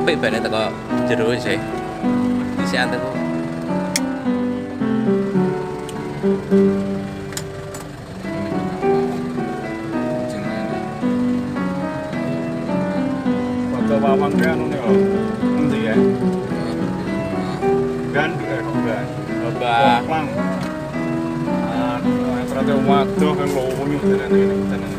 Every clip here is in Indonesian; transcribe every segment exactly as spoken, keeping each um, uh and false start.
apik bane teko jero sih. Disian teko. Foto Wawang ki anu lho. Endi ya? Ganduk ya, Bang. Coba Koplang. Ah, ternyata waduh kan lowongi tenan ini tenan.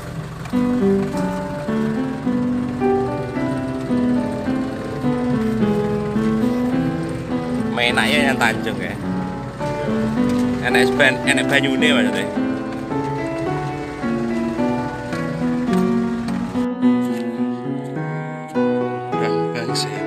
menaknya yang Tanjung ya. Enek ben enek banyune maksudnya. Bang, bang sih.